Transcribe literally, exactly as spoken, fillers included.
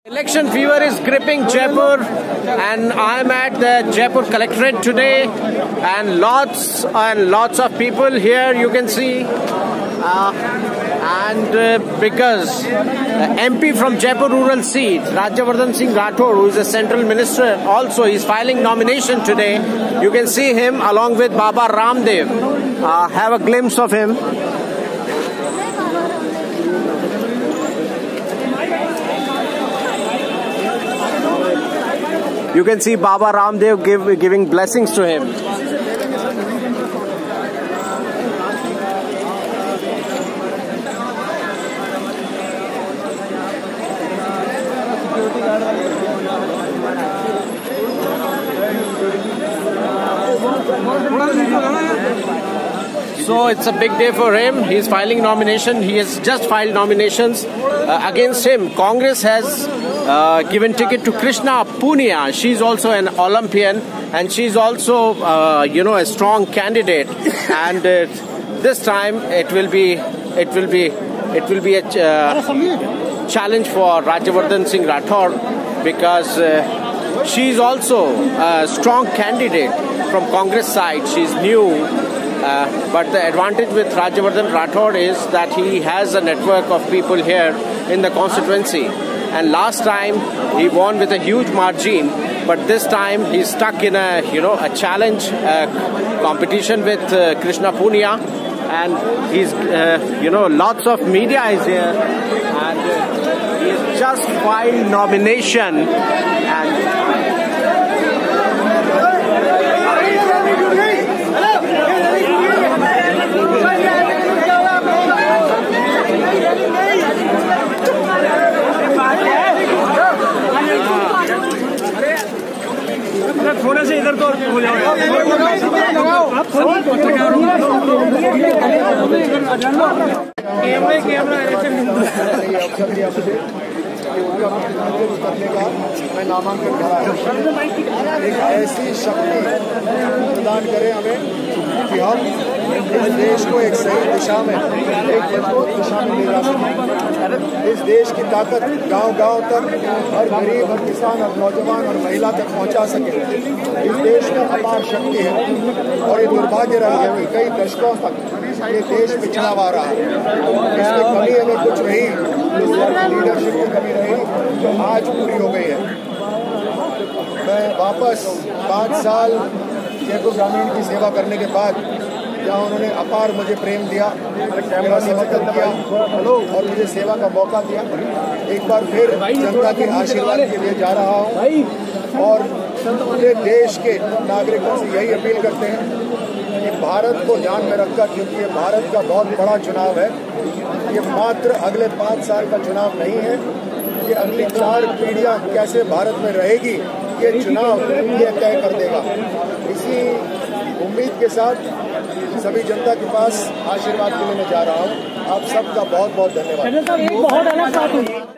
Election fever is gripping Jaipur, and I am at the Jaipur Collectorate today, and lots and lots of people here you can see. Uh, and uh, because uh, M P from Jaipur rural seat, Rajyavardhan Singh Rathore, who is a central minister, also is filing nomination today. You can see him along with Baba Ramdev. Uh, have a glimpse of him. You can see Baba Ramdev give, giving blessings to him. So it's a big day for him. He's filing nomination. He has just filed nominations. Uh, against him, Congress has uh, given ticket to Krishna Punia. She's also an Olympian, and she's also, uh, you know, a strong candidate. And uh, this time, it will be, it will be, it will be a uh, challenge for Rajyavardhan Singh Rathore, because uh, she's also a strong candidate from Congress side. She's new. Uh, but the advantage with Rajyavardhan Rathore is that he has a network of people here in the constituency. And last time he won with a huge margin, but this time he's stuck in a, you know, a challenge uh, competition with uh, Krishna Punia, and he's, uh, you know, lots of media is here, and uh, he's just filed nomination. And थोड़ा से इधर तो हो जाओ आप सभी पत्रकारों कैमरे कैमरा करने का मैं नामांकन करा है। एक ऐसी शक्ति प्रदान करें हमें कि हम इस देश को एक सही दिशा में, एक मजबूत दिशा में ले जा सकें। इस देश की ताकत गांव-गांव तक, हर गरीब, हर किसान, हर नौजवान और महिला तक पहुंचा सके। इस देश में अपार शक्ति है, और ये दुर्भाग्य रहा है कि कई दशकों तक ये देश पिछड़ा हुआ रहा है। इसमें कमी हमें कुछ नहीं, लीडरशिप की कमी रही जो आज पूरी हो गई है। मैं वापस पाँच साल जयपुर ग्रामीण की सेवा करने के बाद, जहाँ उन्होंने अपार मुझे प्रेम दिया, मेरा समर्थन किया और मुझे सेवा का मौका दिया, एक बार फिर जनता के आशीर्वाद के लिए जा रहा हूँ। और पूरे देश के नागरिकों से यही अपील करते हैं कि भारत को ध्यान में रखकर, क्योंकि ये भारत का बहुत बड़ा चुनाव है, ये मात्र अगले पाँच साल का चुनाव नहीं है, ये अगली चार पीढ़ियां कैसे भारत में रहेगी, ये चुनाव ये तय कर देगा। इसी उम्मीद के साथ सभी जनता के पास आशीर्वाद के लिए मैं जा रहा हूँ। आप सबका बहुत बहुत धन्यवाद।